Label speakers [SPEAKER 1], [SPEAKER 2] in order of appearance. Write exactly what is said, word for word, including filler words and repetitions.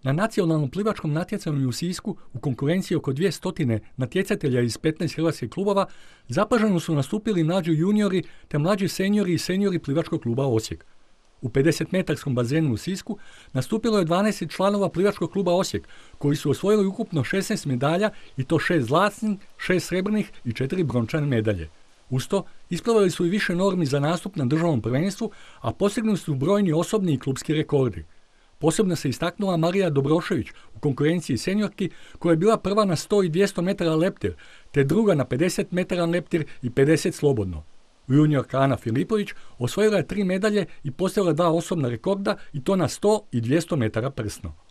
[SPEAKER 1] Na nacionalnom plivačkom natjecanju u Sisku, u konkurenciji oko dvjesto natjecatelja iz petnaest hrvatskih klubova, zapaženo su nastupili mlađi juniori te mlađi seniori i seniori plivačkog kluba Osijek. U pedesetmetarskom bazenu u Sisku nastupilo je dvanaest članova plivačkog kluba Osijek, koji su osvojili ukupno šesnaest medalja i to šest zlatnih, šest srebrnih i četiri brončane medalje. Uz to, ispravili su i više normi za nastup na državnom prvenstvu, a postignuti su brojni osobni i klubski rekordi. Posebno se istaknula Marija Dobrošević u konkurenciji seniorki, koja je bila prva na sto i dvjesto metara leptir, te druga na pedeset metara leptir i pedeset slobodno. Juniorka Ana Filipović osvojila je tri medalje i postavila dva osobna rekorda, i to na sto i dvjesto metara prsno.